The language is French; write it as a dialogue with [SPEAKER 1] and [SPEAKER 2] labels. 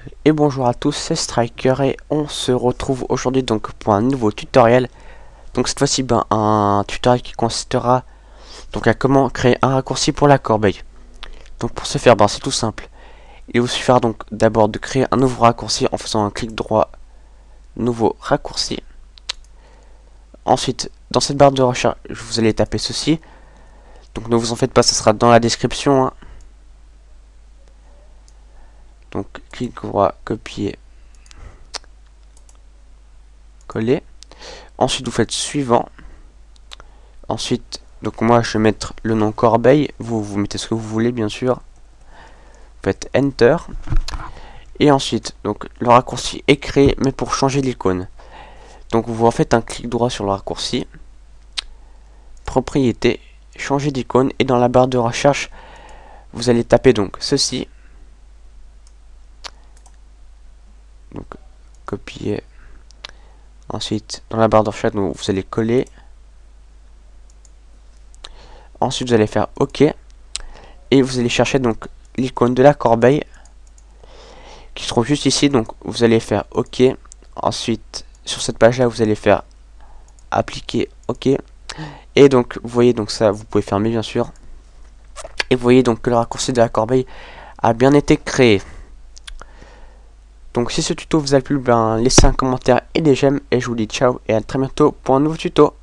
[SPEAKER 1] Et bonjour à tous, c'est Striker et on se retrouve aujourd'hui donc pour un nouveau tutoriel. Donc cette fois-ci un tutoriel qui consistera donc à comment créer un raccourci pour la corbeille. Donc pour ce faire c'est tout simple. Il vous suffira donc d'abord de créer un nouveau raccourci en faisant un clic droit, nouveau raccourci. Ensuite dans cette barre de recherche vous allez taper ceci. Donc ne vous en faites pas, ça sera dans la description hein. Donc clic droit, copier, coller. Ensuite vous faites suivant. Ensuite, donc moi je vais mettre le nom corbeille, vous mettez ce que vous voulez bien sûr. Vous faites Enter. Et ensuite, donc le raccourci est créé, mais pour changer l'icône. Donc vous faites un clic droit sur le raccourci, propriété, changer d'icône, et dans la barre de recherche, vous allez taper donc ceci. Donc copier. Ensuite, dans la barre de recherche, donc, vous allez coller. Ensuite, vous allez faire OK. Et vous allez chercher donc l'icône de la corbeille qui se trouve juste ici. Donc vous allez faire OK. Ensuite, sur cette page là, vous allez faire appliquer OK. Et donc vous voyez, donc ça vous pouvez fermer bien sûr. Et vous voyez donc que le raccourci de la corbeille a bien été créé. Donc si ce tuto vous a plu, laissez un commentaire et des j'aime. Et je vous dis ciao et à très bientôt pour un nouveau tuto.